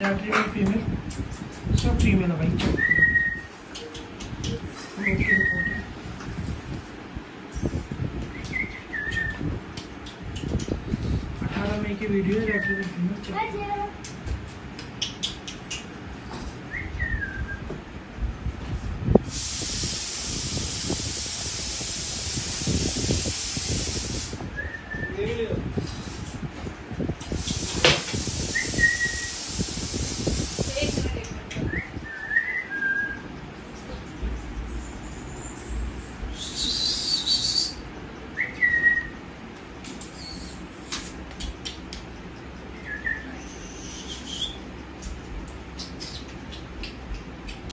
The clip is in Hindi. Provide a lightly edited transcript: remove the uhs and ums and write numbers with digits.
फीमेल सब फीमेल है भाई। 18 मई की वीडियो है। फीमेल चल